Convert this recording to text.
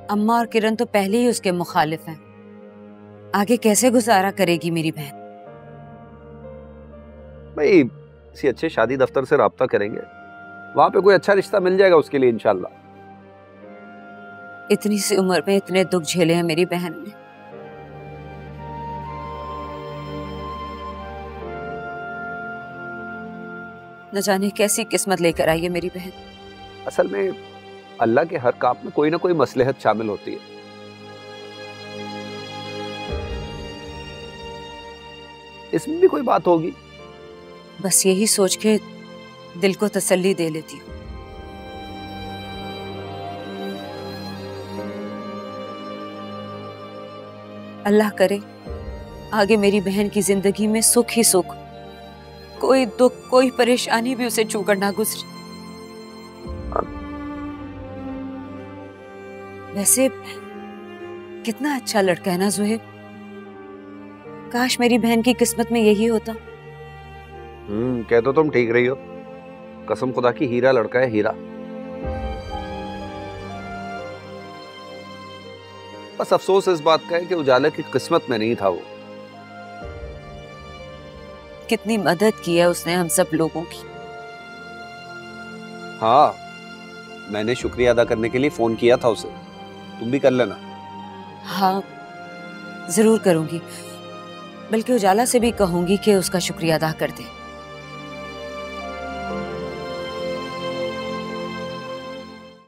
अम्मा और किरण तो पहले ही उसके मुखालिफ हैं। आगे कैसे गुजारा करेगी मेरी बहन? भाई किसी अच्छे शादी दफ्तर से राब्ता करेंगे, वहां पे कोई अच्छा रिश्ता मिल जाएगा उसके लिए इंशाल्लाह। इतनी सी उम्र में इतने दुख झेले हैं मेरी बहन ने। न जाने कैसी किस्मत लेकर आई है मेरी बहन। असल में अल्लाह के हर काम में कोई ना कोई मसलहत शामिल होती है। इसमें भी कोई बात होगी। बस यही सोच के दिल को तसल्ली दे लेती हूँ। अल्लाह करे आगे मेरी बहन की जिंदगी में सुख ही सुख, कोई दुख कोई परेशानी भी उसे छूकर ना गुजरे। वैसे कितना अच्छा लड़का है ना ज़ुहैब। काश मेरी बहन की किस्मत में यही होता। कह तो तुम ठीक रही हो, कसम खुदा की हीरा लड़का है, हीरा। बस अफसोस इस बात का है कि उजाला की किस्मत में नहीं था वो। कितनी मदद की है उसने हम सब लोगों की। हाँ, मैंने शुक्रिया अदा करने के लिए फोन किया था उसे, तुम भी कर लेना। हाँ जरूर करूंगी, बल्कि उजाला से भी कहूंगी कि उसका शुक्रिया अदा कर दे।